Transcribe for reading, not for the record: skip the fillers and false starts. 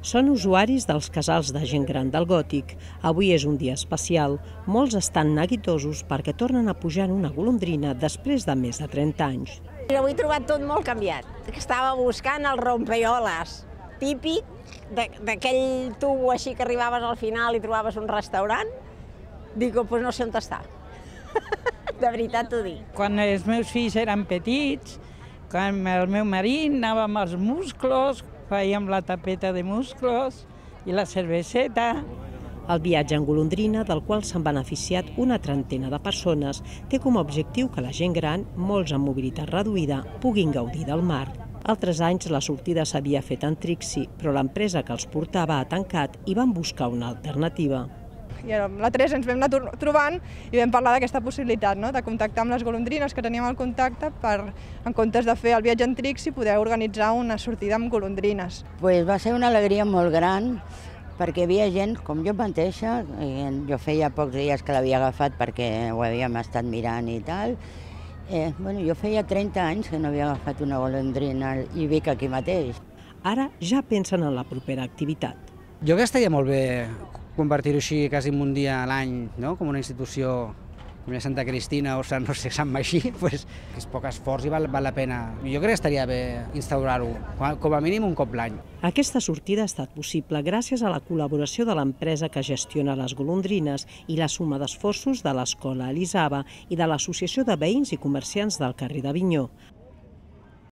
Són usuaris dels casals de gent gran del Gòtic. Avui és un dia especial. Molts estan neguitosos perquè tornen a pujar en una golondrina després de més de 30 anys. Jo ho he trobat tot molt canviat. Estava buscant el rompeoles, típic d'aquell tubo així que arribaves al final i trobaves un restaurant. Digo, doncs no sé on està. De veritat t'ho dic. Quan els meus fills eren petits, quan el meu marit anava amb els musclos, fèiem la tapeta de musclos i la cerveseta. El viatge en golondrina, del qual s'han beneficiat una trentena de persones, té com a objectiu que la gent gran, molts amb mobilitat reduïda, puguin gaudir del mar. Altres anys la sortida s'havia fet en Trixi, però l'empresa que els portava ha tancat i van buscar una alternativa. I amb la Teresa ens vam anar trobant i vam parlar d'aquesta possibilitat, de contactar amb les golondrines que teníem el contacte per, en comptes de fer el viatge en Trixi, poder organitzar una sortida amb golondrines. Pues va ser una alegria molt gran perquè hi havia gent, com jo mateixa, jo feia pocs dies que l'havia agafat perquè ho havíem estat mirant i tal. Jo feia 30 anys que no havia agafat una golondrina i vic aquí mateix. Ara ja pensen en la propera activitat. Jo crec que estaria molt bé convertir-ho així quasi un dia a l'any, com una institució com la Santa Cristina o no sé, Sant Magí, és poc esforç i val la pena. Jo crec que estaria bé instaurar-ho, com a mínim un cop l'any. Aquesta sortida ha estat possible gràcies a la col·laboració de l'empresa que gestiona les golondrines i la suma d'esforços de l'Escola Elisava i de l'Associació de Veïns i Comerciants del carrer d'Avinyó.